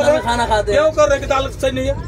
रहे हैं, खाना खाते क्यों कर रहे हैं कि दाल सही नहीं है?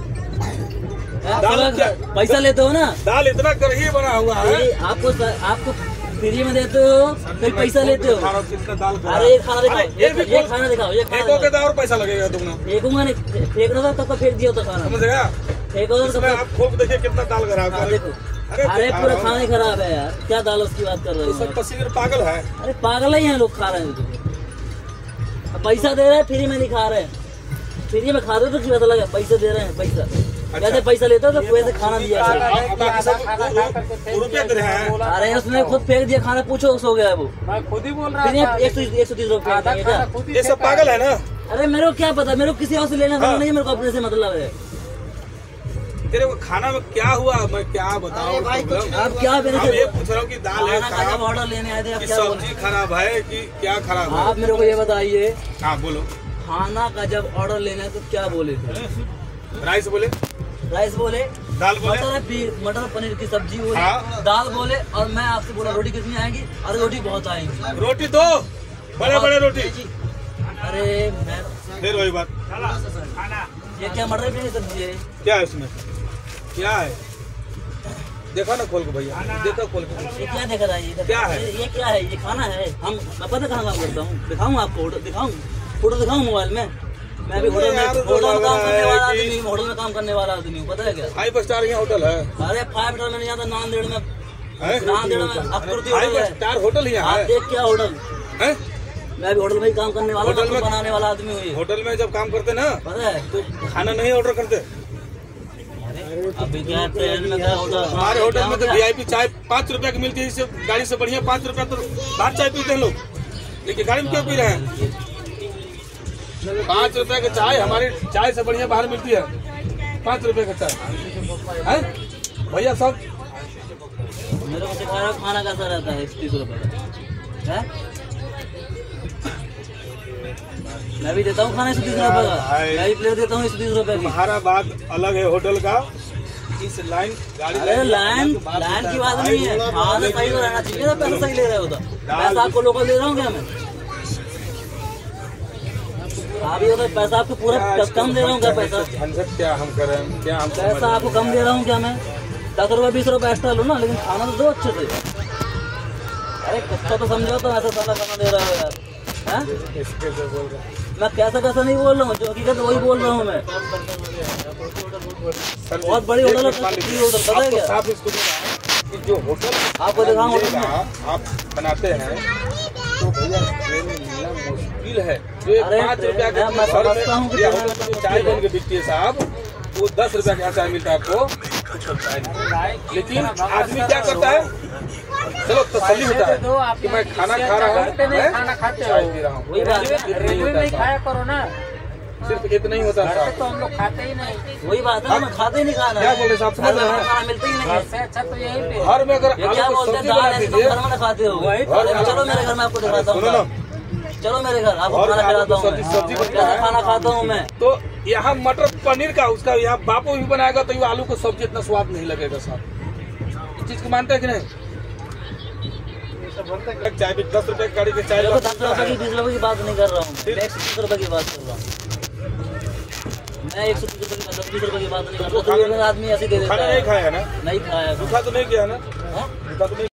पैसा लेते हो ना, दाल इतना कर ही बना हुआ है, आपको फ्री में देते हो, फिर पैसा लेते हो। अरे ये खाना दिखाओ, ये खाना दिखाओ, ये खाना और पैसा लगेगा तुमने। फेंकूंगा नहीं, फेंकना था तब फेंक दिया तो खाना, समझेगा? फेंको तो आप खोप देखिए कितना दाल खराब है। देखो, अरे पूरा खाना ही खराब है यार, क्या दाल उसकी बात कर रहे हो? पसीने पागल है। अरे पागल ही हैं लोग, खा रहे हैं पैसा दे रहे हैं, फ्री में नहीं खा रहे हैं। फ्री में खा रहे हो तो क्या लगा, पैसे दे रहे हैं, पैसा जैसे पैसा लेते हो तो वैसे खाना दिया। रुपये दे रहे हैं। अरे उसने खुद फेंक दिया खाना, पूछो उस हो गया वो, मैं खुद ही बोल रहा था 130 रुपये। ये सब पागल है ना? अरे मेरे को क्या पता, मेरे को किसी और से लेना नहीं है, मेरे को अपने से मतलब है। तेरे खाना में क्या हुआ, मैं क्या बताऊं? आप क्या ये पूछ रहा हूँ कि दाल है खराब, ऑर्डर लेने आए थे, आप क्या सब्जी खराब है कि क्या खराब है? आप मेरे को ये बताइए। हाँ बोलो। खाना का जब ऑर्डर लेना है तो क्या बोले थे? राइस बोले, राइस बोले, दाल बोले, मटर पनीर की सब्जी बोले, हाँ। दाल बोले, और मैं आपसे बोला रोटी कितनी आएगी? अरे रोटी बहुत आएगी। रोटी दो बड़े बड़े रोटी। अरे मैं फिर वही बात, ये क्या मटर पनीर की सब्जी है? क्या है उसमें, क्या है? देखो ना खोल के भैया, देखो खोल के। ये क्या देख रहा है? क्या है ये क्या है? ये खाना है? मैं पता कहाँ काम करता हूँ, दिखाऊँ आपको, फोटो दिखाऊँ मोबाइल में? मैं भी होटल में काम करने वाला आदमी, होटल में काम करने वाला आदमी हूँ, पता है क्या? 5 स्टार यहाँ होटल है। अरे 5 स्टार में नहीं आता, नांदेड़ में, आकृति 5 स्टार होटल यहाँ है। देख क्या होटल है? मैं भी होटल में ही काम करने वाला, होटल में बनाने वाला आदमी हूँ। होटल में जब काम करते ना, पता है तो खाना नहीं ऑर्डर करते। अभी क्या ट्रेन में क्या होता है? हमारे होटल में तो VIP चाय 5 रुपए की मिलती है, इससे गाड़ी से बढ़िया 5 रुपया तो बाहर चाय पीते हैं लोग, लेकिन गाड़ी में क्यों पी रहे हैं? 5 रुपए की चाय हमारी चाय से बढ़िया बाहर मिलती है, 5 रुपए का चाय है भैया सब। मेरे को सिखा रहा खाना कैसा रहता है 130 रुपए का। मैं भी देता हूँ खाना 130 रुपए का, मैं भी प्लेट देता हूँ 130 रुपए की। हमारा बात अलग है होटल का, इस लाइन गाड़ी। अरे लाइन की बात नहीं है, खाना सही तो रहना चाहिए ना, पैसा सही ले रहे हो तो। पैसा आपको लोकल दे रहा हूँ क्या मैं? अभी तो पैसा आपको पूरा कम दे रहा हूँ क्या? पैसा झंझट क्या हम करें, क्या हम पैसा आपको कम दे रहा हूँ क्या मैं? 10 रुपए 20 रुपए एक्स्ट्रा लो ना, लेकिन खाना तो दो अच्छे से। अरे कुछ तो समझो, तो ऐसा सारा खाना दे रहा हो यार। इसके जो बोल रहे मैं कैसा कैसा नहीं बोल रहा हूँ, जो हकीकत वही बोल रहा हूँ मैं। बहुत बड़ी होटल है, पता है क्या? आप इसको कि जो होटल आपको दिखाऊं होटल में आप बनाते हैं तो भैया ट्रेन में मिलना मुश्किल है। जो 5 रुपया के चाय बन के बिकती है साहब, वो 10 रुपया का चाय मिलता है आपको। लेकिन आदमी क्या करता है, चलो तसल्ली होता है कि मैं खाना खा रहा हूँ, मैं खाना खाते हो, चाय पी रहा हूँ। रेलवे में खाया करो ना, सिर्फ इतना ही होता है। तो हम लोग खाते ही नहीं। वही बात है, मैं खाते ही नहीं खाना। क्या बोल रहे साहब, समझ रहे हैं? खाना मिलता ही नहीं। अच्छा तो यही पे घर में अगर ये क्या बोलते हैं, दाल है तो घर में खाते हो। चलो मेरे घर में आपको दिखाता हूँ, चलो मेरे घर आपको खाना खिलाता हूँ, कैसा खाना खाता हूँ मैं। तो यहाँ मटर पनीर का उसका यहाँ बापू भी बनाएगा तो आलू को सब्जी इतना स्वाद नहीं लगेगा साहब। इस चीज को मानते हैं कि नहीं? चाय भी 10 रुपए की गाड़ी के चाय 10 रुपए की 20 रुपए की बात नहीं कर रहा हूँ, 130 रुपए की बात कर रहा हूँ मैं। 130 रुपए की 10 रुपए की बात नहीं कर रहा हूँ। आदमी ऐसे दे देता है। खाना नहीं खाया ना? नहीं खाया, भूखा तो नहीं गया ना?